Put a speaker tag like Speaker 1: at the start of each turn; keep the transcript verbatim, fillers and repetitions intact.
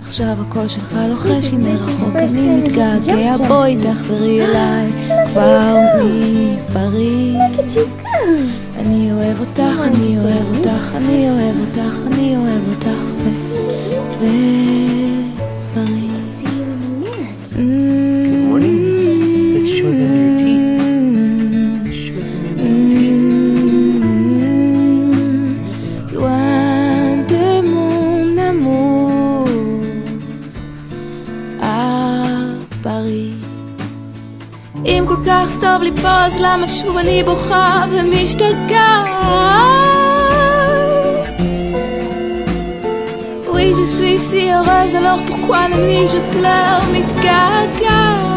Speaker 1: עכשיו הקול שלך לוחש לי מרחוק, אני מתגעגע, בואי תחזרי אליי כבר מפריז. אני אוהב אותך, אני אוהב אותך, אני אוהב אותך, אני אוהב אותך בפריז. אם כל כך טוב לי פה, אז למה שוב אני בוכה ומשתגעת? Oui, je suis si heureuse, alors pourquoi la nuit je pleure, מתגעגעת?